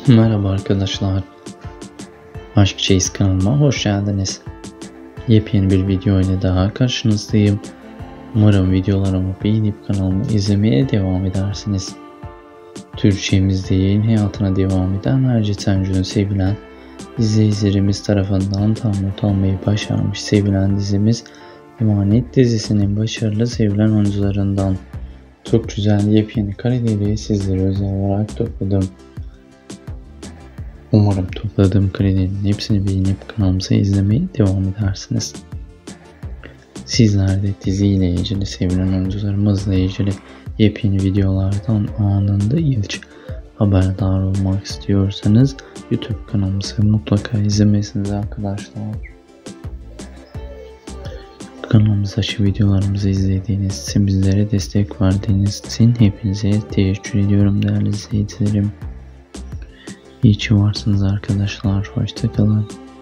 Merhaba arkadaşlar. Aşk Çeyiz kanalıma hoş geldiniz. Yepyeni bir video ile daha karşınızdayım. Umarım videolarımı beğenip kanalımı izlemeye devam edersiniz. Türkçemizde yayın hayatına devam eden Erceten Cün'ün sevilen izleyicilerimiz tarafından tam not almayı başarmış sevilen dizimiz Emanet dizisinin başarılı sevilen oyuncularından çok güzel yepyeni kareleri sizlere özel olarak topladım. Umarım topladığım karelerin hepsini beğenip kanalımıza izlemeye devam edersiniz. Sizler de diziyle ilgili sevilen oyuncularımızla ilgili yepyeni videolardan anında ilk haberdar olmak istiyorsanız YouTube kanalımızı mutlaka izlemesiniz arkadaşlar. Kanalımızdaki videolarımızı izlediğiniz için, bizlere destek verdiğiniz için hepinize teşekkür ediyorum değerli izleyicilerim. İyi ki varsınız arkadaşlar. Hoşça kalın.